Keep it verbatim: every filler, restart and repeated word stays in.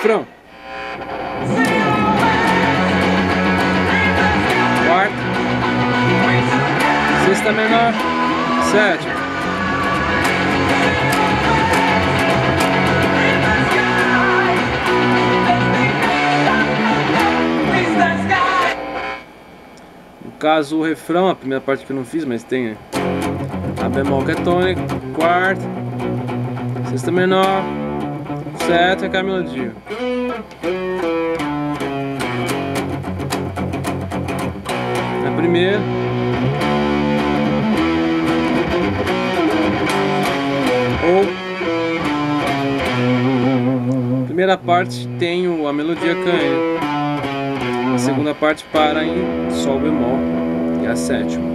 refrão. Quarta, sexta menor, sétima. No caso, o refrão, a primeira parte que eu não fiz, mas tem, né? A bemol que é tônica, quarta, sexta menor, sétima, que é a melodia. Na primeira, ou primeira parte tem a melodia canha, a segunda parte para em sol bemol e a sétima.